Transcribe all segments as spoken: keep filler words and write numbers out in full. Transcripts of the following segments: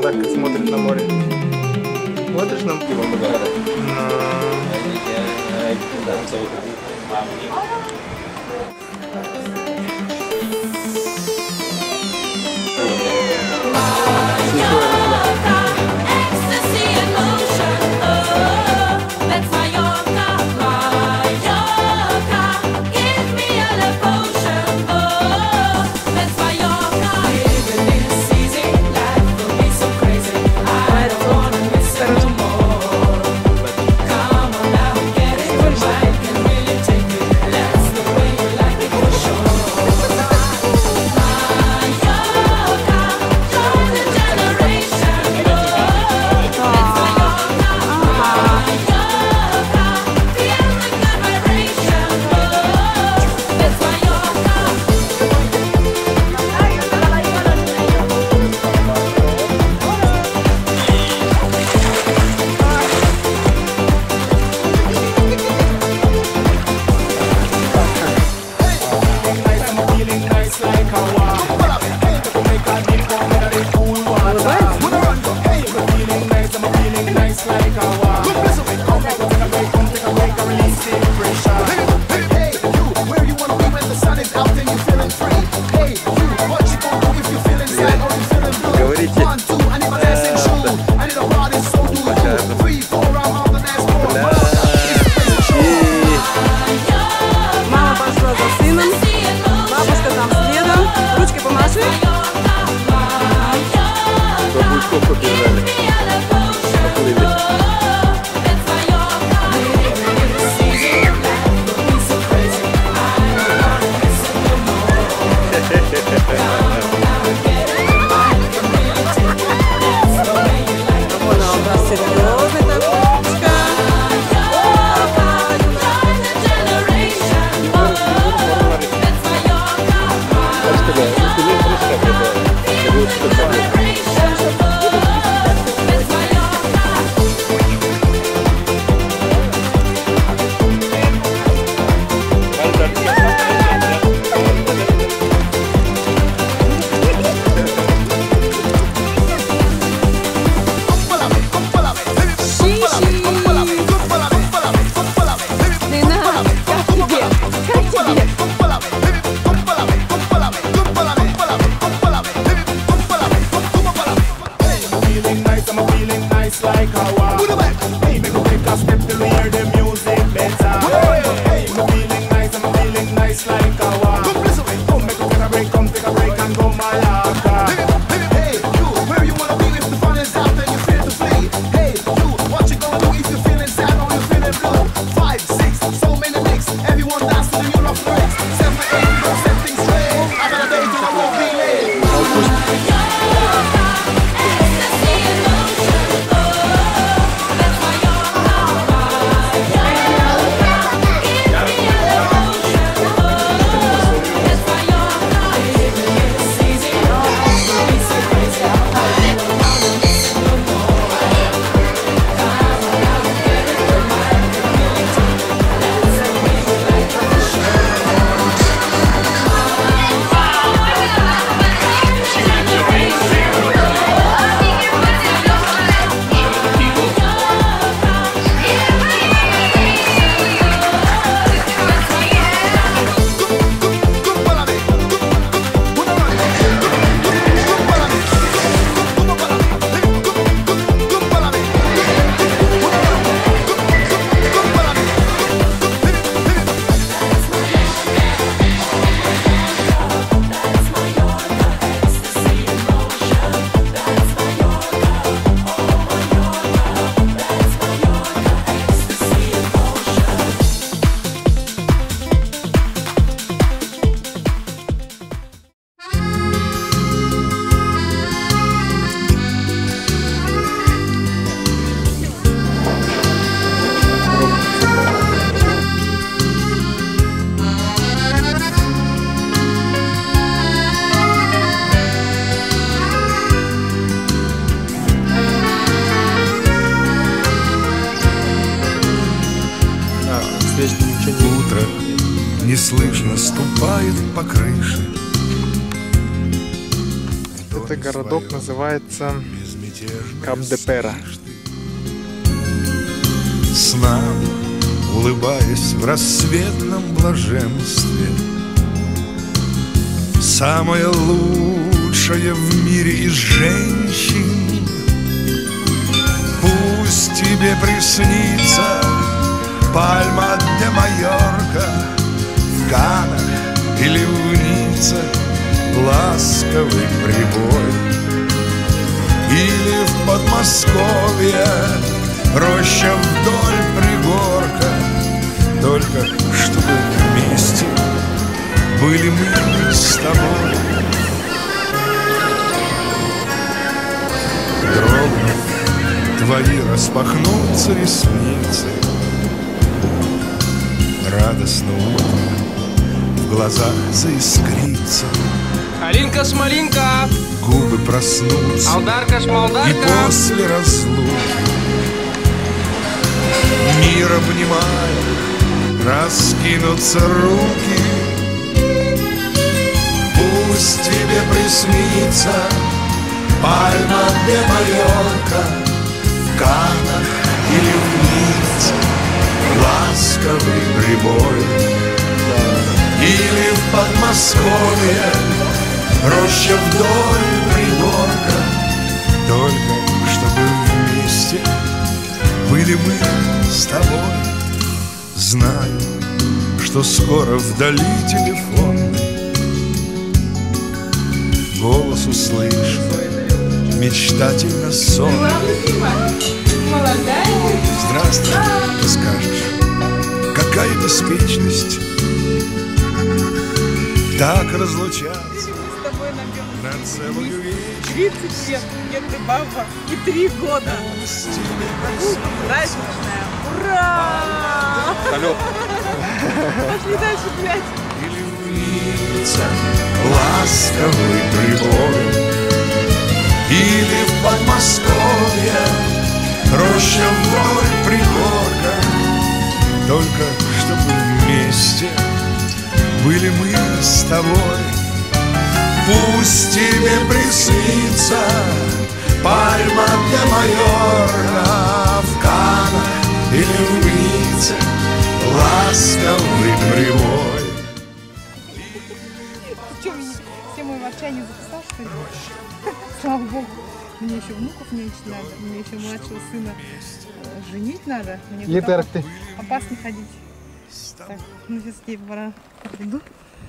так смотрит на море. Смотришь на море? неслышно ступает по крыше. Этот городок называется Кап-де-Пера. Сна, улыбаясь в рассветном блаженстве, самая лучшая в мире из женщин. Пусть тебе приснится Пальма де Майорка в Канах или в Ницце ласковый прибой, или в Подмосковье роща вдоль пригорка, только чтобы вместе были мы с тобой. Дрогнув, твои распахнутся ресницы, радостно утром в глазах заискрится, Алинка-смолинка, губы проснутся, Алдарка-шмалдарка, и после разлуки мир обнимая раскинутся руки. Пусть тебе приснится Пальма де Майорка в Канах или в Ницце ласковый прибой, или в Подмосковье роща вдоль пригорка, только чтобы вместе были мы с тобой. Знаю, что скоро вдали телефонный голос услышу, мечтательно сон. Здравствуй, ты скажешь, какая беспечность так разлучаться на целую вечность. тридцать лет, нет ты баба, и три года. Праздничная. Ура! Алло. Пошли дальше гулять. Или в Ницце ласковый прибой, или в Подмосковье роща вдоль пригорка, только чтобы вместе были мы с тобой. Пусть тебе приснится Пальма де Майорка в Канах или в Ницце ласковый прибой. Ты что, все мои ворчания записал, что ли? Слава богу. Мне еще внуков меньше надо, мне еще младшего сына э, женить надо. Мне Литер ты. опасно ходить. Так, ну сейчас я пора иду.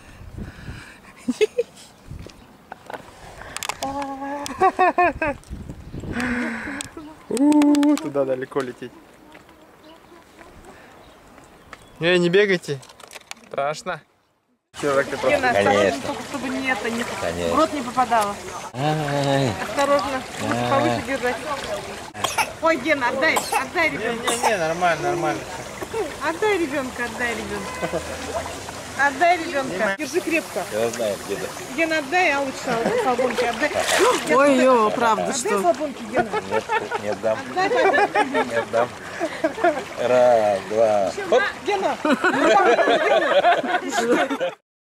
У-у-у, туда далеко лететь. Не, не бегайте. Страшно. Человек ты просто. Гена, осторожно, только чтобы не это, не, в рот не попадало. Осторожно, лучше повыше держать. Ой, Гена, отдай, отдай ребенка. Не-не-не, нормально, нормально. Отдай ребенка, отдай ребенка. Отдай ребенка. Держи крепко. Я знаю, где-то. Гена, отдай, а лучше салбонки, отдай. Ой, ё, правда, Отдай что? салбонки, Гена. Нет, не отдам. Отдай, папе. Не отдам. Раз, два. Гена.